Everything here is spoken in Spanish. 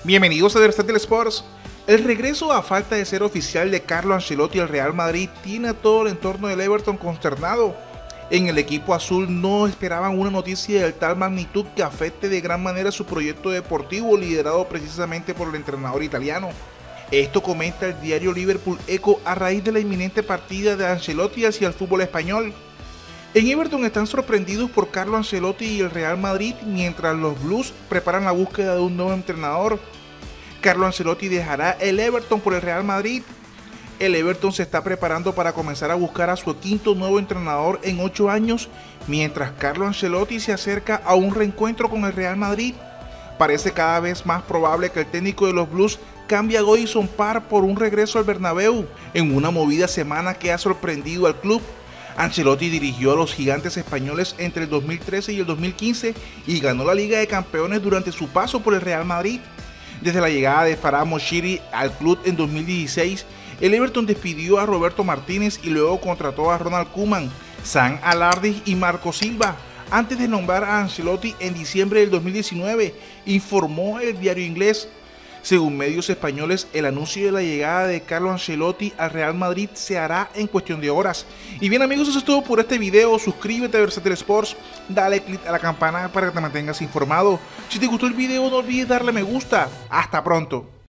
Bienvenidos a Versátil Sports. El regreso a falta de ser oficial de Carlo Ancelotti al Real Madrid tiene a todo el entorno del Everton consternado. En el equipo azul no esperaban una noticia de tal magnitud que afecte de gran manera su proyecto deportivo liderado precisamente por el entrenador italiano. Esto comenta el diario Liverpool Echo a raíz de la inminente partida de Ancelotti hacia el fútbol español. En Everton están sorprendidos por Carlo Ancelotti y el Real Madrid mientras los Blues preparan la búsqueda de un nuevo entrenador. Carlo Ancelotti dejará el Everton por el Real Madrid. El Everton se está preparando para comenzar a buscar a su quinto nuevo entrenador en 8 años, mientras Carlo Ancelotti se acerca a un reencuentro con el Real Madrid. Parece cada vez más probable que el técnico de los Blues cambie a Goodison Park por un regreso al Bernabéu, en una movida semana que ha sorprendido al club. Ancelotti dirigió a los gigantes españoles entre el 2013 y el 2015 y ganó la Liga de Campeones durante su paso por el Real Madrid. Desde la llegada de Farhad Moshiri al club en 2016, el Everton despidió a Roberto Martínez y luego contrató a Ronald Koeman, Sam Allardyce y Marco Silva, antes de nombrar a Ancelotti en diciembre del 2019, informó el diario inglés. Según medios españoles, el anuncio de la llegada de Carlo Ancelotti al Real Madrid se hará en cuestión de horas. Y bien amigos, eso es todo por este video. Suscríbete a Versátil Sports, dale click a la campana para que te mantengas informado. Si te gustó el video no olvides darle me gusta. Hasta pronto.